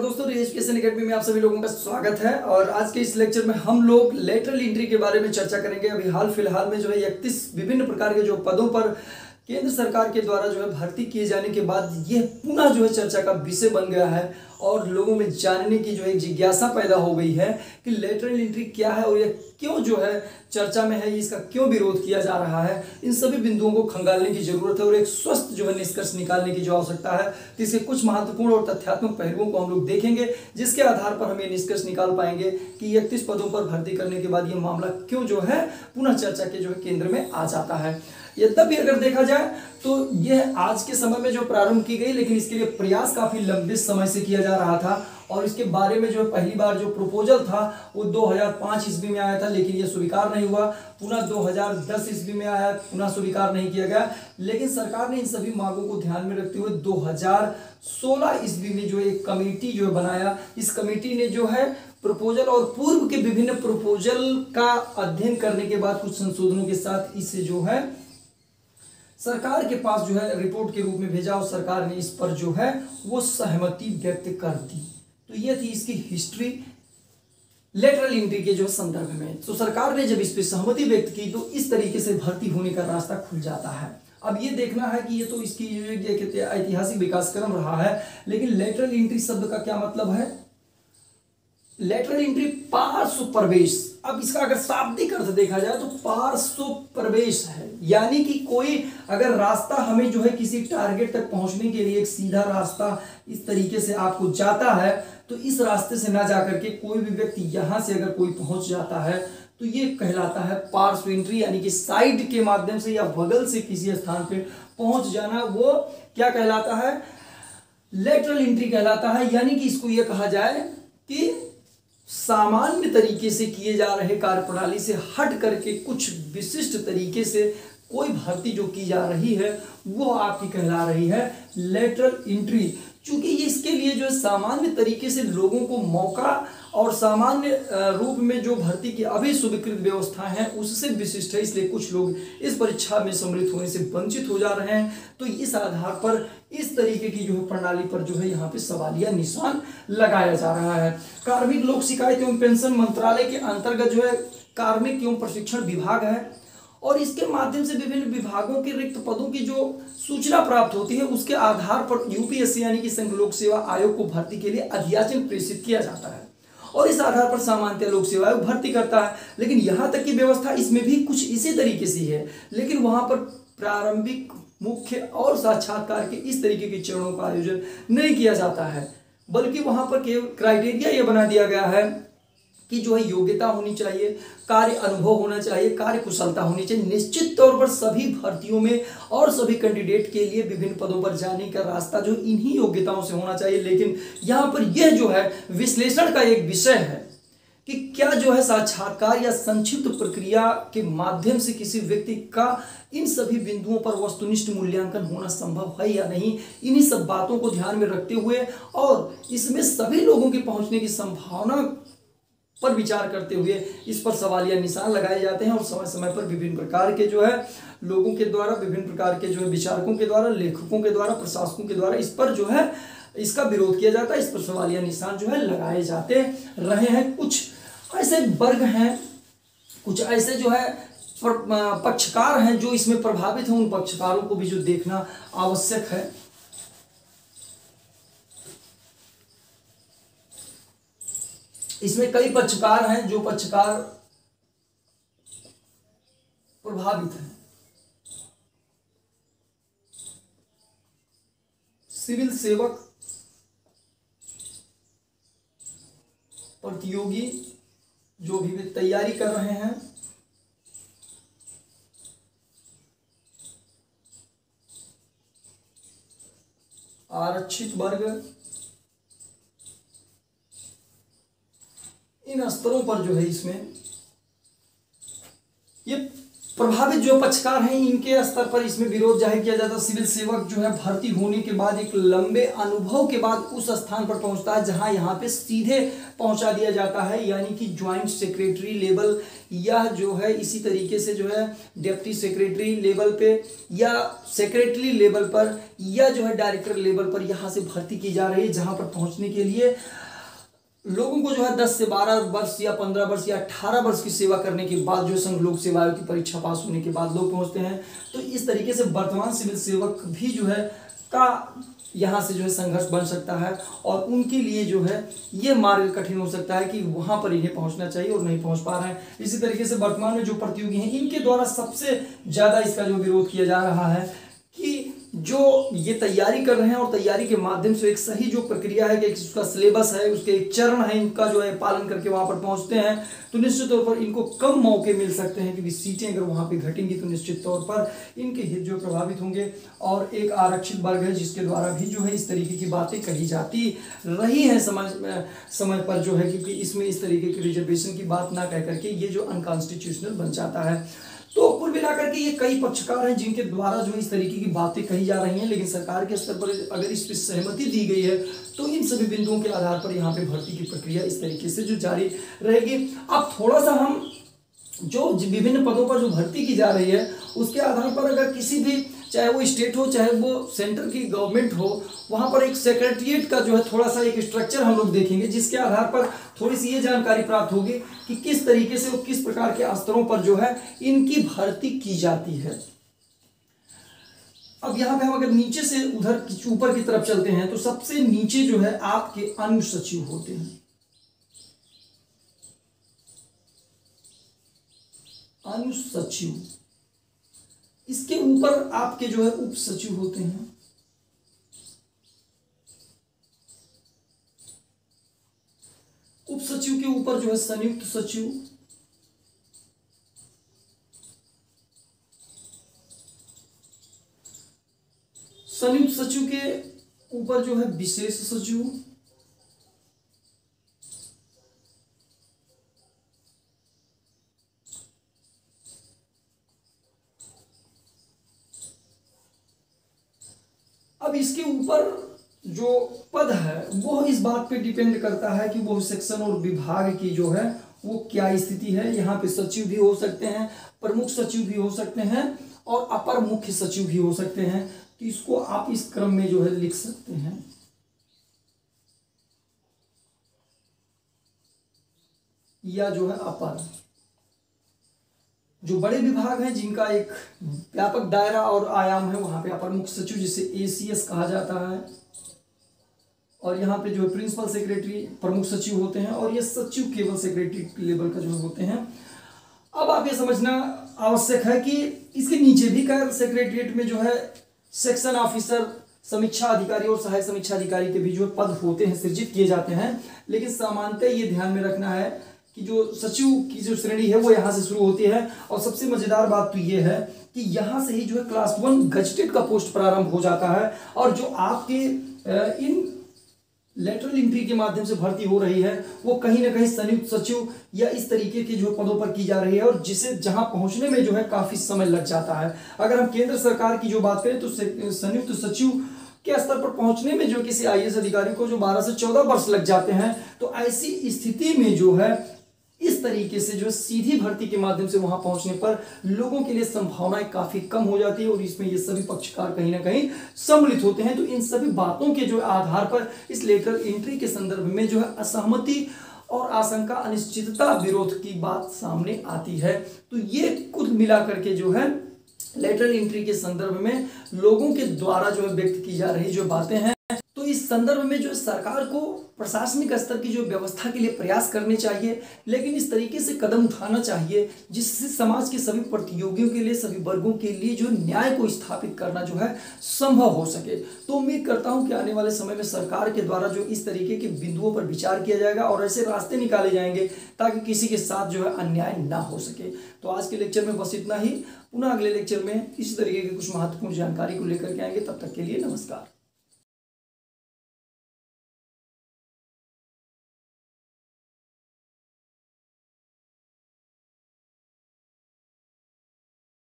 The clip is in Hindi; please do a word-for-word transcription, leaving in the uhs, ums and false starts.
नमस्कार दोस्तों, एजुकेशन एकेडमी में आप सभी लोगों का स्वागत है। और आज के इस लेक्चर में हम लोग लेटरल एंट्री के बारे में चर्चा करेंगे। अभी हाल फिलहाल में जो है इकतीस विभिन्न प्रकार के जो पदों पर केंद्र सरकार के द्वारा जो है भर्ती किए जाने के बाद यह पुनः जो है चर्चा का विषय बन गया है और लोगों में जानने की जो एक जिज्ञासा पैदा हो गई है कि लेटरल एंट्री क्या है और यह क्यों जो है चर्चा में है, इसका क्यों विरोध किया जा रहा है। इन सभी बिंदुओं को खंगालने की जरूरत है और एक स्वस्थ जो है निष्कर्ष निकालने की जो आवश्यकता है। तो इसके कुछ महत्वपूर्ण और तथ्यात्मक पहलुओं को हम लोग देखेंगे, जिसके आधार पर हम ये निष्कर्ष निकाल पाएंगे कि इकतीस पदों पर भर्ती करने के बाद ये मामला क्यों जो है पुनः चर्चा के जो है केंद्र में आ जाता है। यद्यपि अगर देखा जाए तो यह आज के समय में जो प्रारंभ की गई, लेकिन इसके लिए प्रयास काफी लंबे समय से किया जा रहा था और इसके बारे में जो पहली बार जो प्रपोजल था वो दो हज़ार पाँच ईस्वी में आया था, लेकिन ये स्वीकार नहीं हुआ। पुनः दो हज़ार दस ईस्वी में आया, पुनः स्वीकार नहीं किया गया। लेकिन सरकार ने इन सभी मांगों को ध्यान में रखते हुए दो हज़ार सोलह ईस्वी में जो एक कमेटी जो बनाया। इस कमेटी ने जो है प्रपोजल और पूर्व के विभिन्न प्रपोजल का अध्ययन करने के बाद कुछ संशोधनों के साथ इसे जो है सरकार के पास जो है रिपोर्ट के रूप में भेजा और सरकार ने इस पर जो है वो सहमति व्यक्त कर दी। तो ये थी इसकी हिस्ट्री लेटरल एंट्री के जो संदर्भ में। तो सरकार ने जब इस पर सहमति व्यक्त की तो इस तरीके से भर्ती होने का रास्ता खुल जाता है। अब ये देखना है कि ये तो इसकी एक ऐतिहासिक विकास क्रम रहा है, लेकिन लेटरल एंट्री शब्द का क्या मतलब है? लेटरल एंट्री पार्श्व प्रवेश। अब इसका अगर शाब्दिक अर्थ देखा जाए तो पार्श्व प्रवेश है, यानी कि कोई अगर रास्ता हमें जो है किसी टारगेट तक पहुंचने के लिए एक सीधा रास्ता इस तरीके से आपको जाता है, तो इस रास्ते से ना जाकर के कोई भी व्यक्ति यहां से अगर कोई पहुंच जाता है तो ये कहलाता है पार्श्व एंट्री, यानी कि साइड के माध्यम से या बगल से किसी स्थान पे पहुंच जाना, वो क्या कहलाता है? लेटरल एंट्री कहलाता है। यानी कि इसको यह कहा जाए कि सामान्य तरीके से किए जा रहे कार्यप्रणाली से हट करके कुछ विशिष्ट तरीके से कोई भर्ती जो की जा रही है वो आपकी कहला रही है लेटरल एंट्री। चूंकि ये इसके लिए जो है सामान्य तरीके से लोगों को मौका और सामान्य रूप में जो भर्ती की अभी स्वीकृत व्यवस्था है उससे विशिष्ट है, इसलिए कुछ लोग इस परीक्षा में सम्मिलित होने से वंचित हो जा रहे हैं। तो इस आधार पर इस तरीके की जो है प्रणाली पर जो है यहाँ पे सवालिया निशान लगाया जा रहा है। कार्मिक लोक शिकायत एवं पेंशन मंत्रालय के अंतर्गत जो है कार्मिक एवं प्रशिक्षण विभाग है और इसके माध्यम से विभिन्न विभागों के रिक्त पदों की जो सूचना प्राप्त होती है उसके आधार पर यूपीएससी यानी कि संघ लोक सेवा आयोग को भर्ती के लिए अधियाचन प्रेषित किया जाता है और इस आधार पर सामान्यतः लोक सेवा आयोग भर्ती करता है। लेकिन यहाँ तक की व्यवस्था इसमें भी कुछ इसी तरीके से है, लेकिन वहां पर प्रारंभिक, मुख्य और साक्षात्कार के इस तरीके के चरणों का आयोजन नहीं किया जाता है, बल्कि वहां पर केवल क्राइटेरिया यह बना दिया गया है कि जो है योग्यता होनी चाहिए, कार्य अनुभव होना चाहिए, कार्य कुशलता होनी चाहिए। निश्चित तौर पर सभी भर्तियों में और सभी कैंडिडेट के लिए विभिन्न पदों पर जाने का रास्ता जो इन्हीं योग्यताओं से होना चाहिए। लेकिन यहाँ पर यह जो है विश्लेषण का एक विषय है कि क्या जो है साक्षात्कार या संक्षिप्त प्रक्रिया के माध्यम से किसी व्यक्ति का इन सभी बिंदुओं पर वस्तुनिष्ठ मूल्यांकन होना संभव है या नहीं। इन्हीं सब बातों को ध्यान में रखते हुए और इसमें सभी लोगों के पहुंचने की संभावना पर विचार करते हुए इस पर सवालिया निशान लगाए जाते हैं और समय समय पर विभिन्न प्रकार के जो है लोगों के द्वारा, विभिन्न प्रकार के जो है विचारकों के द्वारा, लेखकों के द्वारा, प्रशासकों के द्वारा इस पर जो है इसका विरोध किया जाता है। इस पर सवालिया निशान जो है लगाए जाते रहे हैं। कुछ ऐसे वर्ग हैं, कुछ ऐसे जो है पक्षकार हैं जो इसमें प्रभावित हैं, उन पक्षकारों को भी जो देखना आवश्यक है। इसमें कई पक्षकार हैं जो पक्षकार प्रभावित हैं। सिविल सेवक, प्रतियोगी जो भी वे तैयारी कर रहे हैं, आरक्षित वर्ग, इन स्तरों पर जो है इसमें ये प्रभावित जो पक्षकार हैं इनके स्तर पर इसमें विरोध जाहिर किया जाता है। सिविल सेवक जो है भर्ती होने के बाद एक लंबे अनुभव के बाद उस स्थान पर पहुंचता है जहां यहाँ पे सीधे पहुंचा दिया जाता है, यानी कि ज्वाइंट सेक्रेटरी लेवल या जो है इसी तरीके से जो है डिप्टी सेक्रेटरी लेवल पे या सेक्रेटरी लेवल पर या जो है डायरेक्टर लेवल पर यहाँ से भर्ती की जा रही है, जहाँ पर पहुँचने के लिए लोगों को जो है दस से बारह वर्ष या पंद्रह वर्ष या अठारह वर्ष की सेवा करने के बाद जो संघ लोक सेवा आयोग की परीक्षा पास होने के बाद लोग पहुंचते हैं। तो इस तरीके से वर्तमान सिविल सेवक भी जो है का यहाँ से जो है संघर्ष बन सकता है और उनके लिए जो है ये मार्ग कठिन हो सकता है कि वहाँ पर इन्हें पहुँचना चाहिए और नहीं पहुँच पा रहे हैं। इसी तरीके से वर्तमान में जो प्रतियोगी हैं इनके द्वारा सबसे ज़्यादा इसका जो विरोध किया जा रहा है कि जो ये तैयारी कर रहे हैं और तैयारी के माध्यम से एक सही जो प्रक्रिया है कि उसका सिलेबस है, उसके एक चरण है, इनका जो है पालन करके वहाँ पर पहुँचते हैं तो निश्चित तौर पर इनको कम मौके मिल सकते हैं, क्योंकि सीटें अगर वहाँ पे घटेंगी तो निश्चित तौर पर इनके हित जो प्रभावित होंगे। और एक आरक्षित वर्ग है जिसके द्वारा भी जो है इस तरीके की बातें कही जाती रही हैं समय समय पर जो है, क्योंकि इसमें इस तरीके की रिजर्वेशन की बात ना कह करके ये जो अनकॉन्स्टिट्यूशनल बन जाता है। तो कुल मिलाकर के ये कई पक्षकार हैं जिनके द्वारा जो इस तरीके की बातें कही जा रही हैं, लेकिन सरकार के स्तर पर अगर इस पर सहमति दी गई है तो इन सभी बिंदुओं के आधार पर यहाँ पे भर्ती की प्रक्रिया इस तरीके से जो जारी रहेगी। अब थोड़ा सा हम जो विभिन्न पदों पर जो भर्ती की जा रही है उसके आधार पर अगर किसी भी, चाहे वो स्टेट हो चाहे वो सेंटर की गवर्नमेंट हो, वहाँ पर एक सेक्रेटरिएट का जो है थोड़ा सा एक स्ट्रक्चर हम लोग देखेंगे, जिसके आधार पर थोड़ी सी ये जानकारी प्राप्त होगी कि किस तरीके से और किस प्रकार के स्तरों पर जो है इनकी भर्ती की जाती है। अब यहाँ पे हम अगर नीचे से उधर ऊपर की तरफ चलते हैं तो सबसे नीचे जो है आपके अनुसचिव होते हैं। अनुसचिव, इसके ऊपर आपके जो है उप सचिव होते हैं। उप सचिव के ऊपर जो है संयुक्त सचिव, संयुक्त सचिव के ऊपर जो है विशेष सचिव, अब इसके ऊपर जो पद है वो इस बात पे डिपेंड करता है कि वो सेक्शन और विभाग की जो है वो क्या स्थिति है। यहाँ पे सचिव भी हो सकते हैं, प्रमुख सचिव भी हो सकते हैं और अपर मुख्य सचिव भी हो सकते हैं। तो इसको आप इस क्रम में जो है लिख सकते हैं। या जो है अपर, जो बड़े विभाग हैं जिनका एक व्यापक दायरा और आयाम है वहां पे अपर मुख्य सचिव जिसे एसीएस कहा जाता है, और यहाँ पे जो है प्रिंसिपल सेक्रेटरी प्रमुख सचिव होते हैं और ये सचिव केवल सेक्रेटरी लेवल का जो होते हैं। अब आप ये समझना आवश्यक है कि इसके नीचे भी का सेक्रेटरिएट में जो है सेक्शन ऑफिसर, समीक्षा अधिकारी और सहायक समीक्षा अधिकारी के भी जो पद होते हैं सृजित किए जाते हैं, लेकिन सामान्यतः ये ध्यान में रखना है कि जो सचिव की जो श्रेणी है वो यहाँ से शुरू होती है। और सबसे मजेदार बात तो ये है कि यहाँ से ही जो है क्लास वन गजटेड का पोस्ट प्रारंभ हो जाता है, और जो आपके इन लेटरल एंट्री के माध्यम से भर्ती हो रही है वो कहीं ना कहीं संयुक्त सचिव या इस तरीके के जो पदों पर की जा रही है, और जिसे जहां पहुंचने में जो है काफी समय लग जाता है। अगर हम केंद्र सरकार की जो बात करें तो संयुक्त सचिव के स्तर पर पहुंचने में जो किसी आईएएस अधिकारी को जो बारह से चौदह वर्ष लग जाते हैं, तो ऐसी स्थिति में जो है इस तरीके से जो सीधी भर्ती के माध्यम से वहां पहुंचने पर लोगों के लिए संभावनाएं काफी कम हो जाती है, और इसमें ये सभी पक्षकार कहीं ना कहीं सम्मिलित होते हैं। तो इन सभी बातों के जो आधार पर इस लेटरल एंट्री के संदर्भ में जो है असहमति और आशंका, अनिश्चितता, विरोध की बात सामने आती है। तो ये कुल मिलाकर के जो है लेटरल एंट्री के संदर्भ में लोगों के द्वारा जो है व्यक्त की जा रही जो बातें हैं, तो इस संदर्भ में जो सरकार को प्रशासनिक स्तर की जो व्यवस्था के लिए प्रयास करने चाहिए, लेकिन इस तरीके से कदम उठाना चाहिए जिससे समाज के सभी प्रतियोगियों के लिए, सभी वर्गों के लिए जो न्याय को स्थापित करना जो है संभव हो सके। तो उम्मीद करता हूं कि आने वाले समय में सरकार के द्वारा जो इस तरीके के बिंदुओं पर विचार किया जाएगा और ऐसे रास्ते निकाले जाएंगे ताकि किसी के साथ जो है अन्याय ना हो सके। तो आज के लेक्चर में बस इतना ही। पुनः अगले लेक्चर में इस तरीके की कुछ महत्वपूर्ण जानकारी को लेकर के आएंगे। तब तक के लिए नमस्कार।